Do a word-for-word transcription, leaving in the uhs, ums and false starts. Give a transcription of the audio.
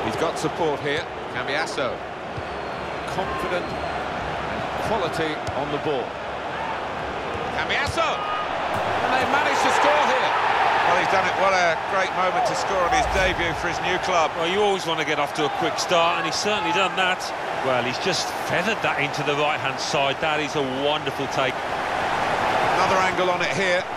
He's got support here. Cambiasso. Confident and quality on the ball. Cambiasso! And they managed to score here. Well, he's done it. What a great moment to score on his debut for his new club. Well, you always want to get off to a quick start, and he's certainly done that. Well, he's just feathered that into the right-hand side. That is a wonderful take. Another angle on it here.